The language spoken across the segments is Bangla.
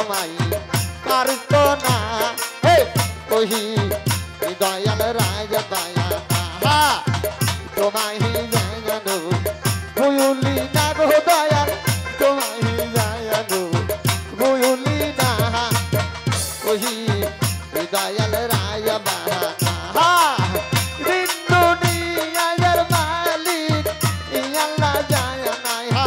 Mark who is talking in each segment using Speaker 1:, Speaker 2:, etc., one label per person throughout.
Speaker 1: তোমায় পারতো না হে ওহি দয়াল রাজা দয়া তোমায় জানো ভুলি না গো দয়াল তোমায় জানো ভুলি না ওহি দয়াল রাজা বাবা দিন দুনিয়ার মালিক আল্লাহ যায় নাই হা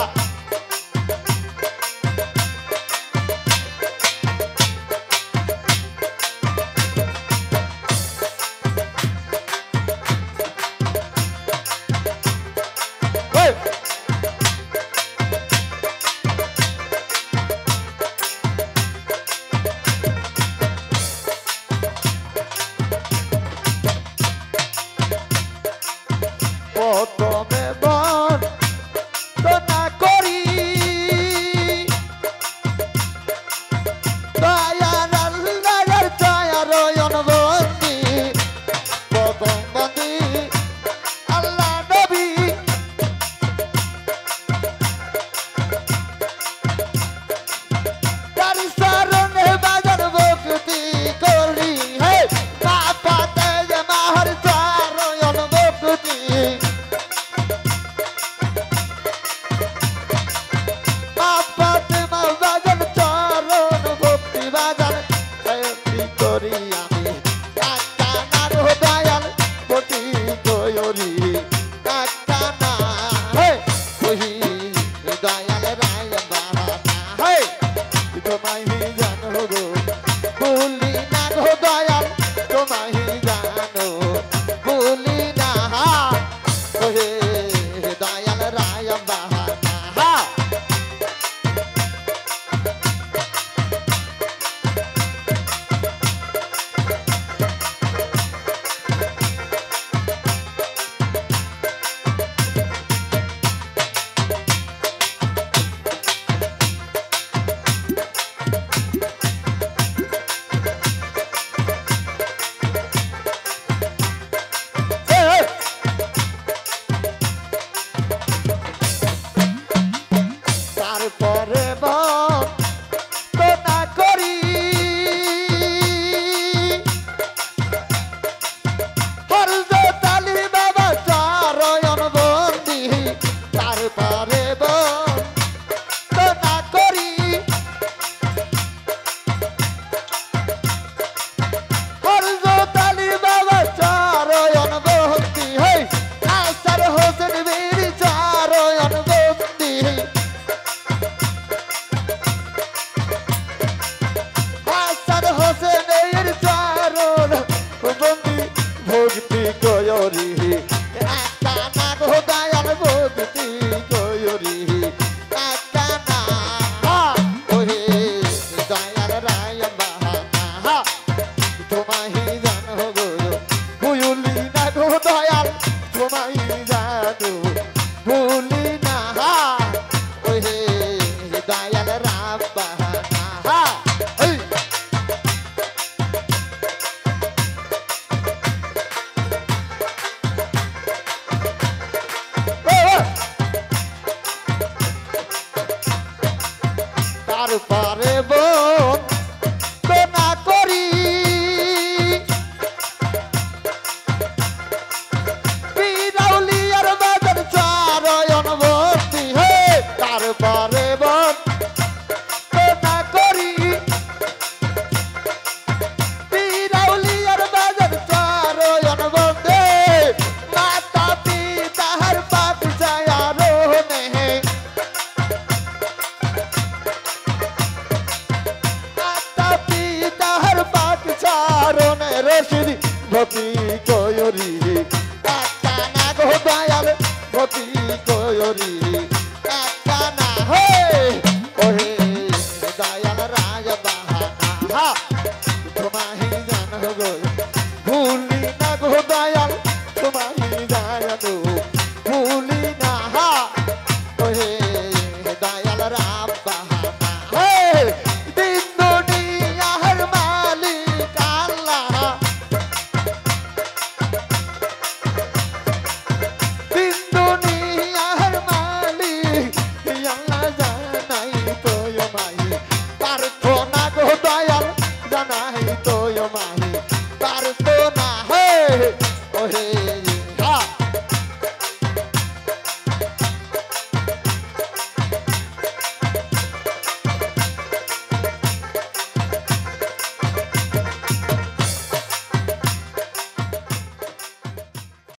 Speaker 1: প্রথমে বন না করি দয়ার আল্লাহর দয়ার অনুবন্দি প্রথম বন্দি আল্লাহ নবী তার শরণে বাজার ভক্তি করি হে পাপাতে যে মাহর তার অনুভক্তি করি আমি কাকানার দয়াল কোটি গয়রি কাকানা হে ওহি দয়াল রায় বাবা হে তোমায় জানো গো ভুলি না গো দয়াল তোমায় জানো ভুলি না ওহে দয়াল রায় বাবা তারপরে না করি হযরত আলী বাবা চরণ বন্দি তারপরে না করি হযরত আলী বাবা চরণ বন্দি হে আসার হোসেন বীর চরণ বন্দি হোসেনের চরণ বন্দি ভক্তি কয়রি কানা গো দয়াল ভক্তি কয়রি কানা ওহে দয়াল রায় বাবা তোমায় জানো গো ভুলি না গো দয়াল তোমায় জানো ভুলি না ওহে দয়াল রাম বাবা তারপরে না করি বিরাউলিয়ার বাজার চরণ বন্দি হে তারপরে না করি বিরাউলিয়ার বাজার চরণ বন্দি মাতা পিতার পাপ যায় নেহে রশিদি ভক্তি কয়রি কাকানা গো দয়াল ভক্তি কয়রি কাকানা হে ওহে দয়াল রাজ বাবা তোমায় জানো গো ভুলি না গো দয়াল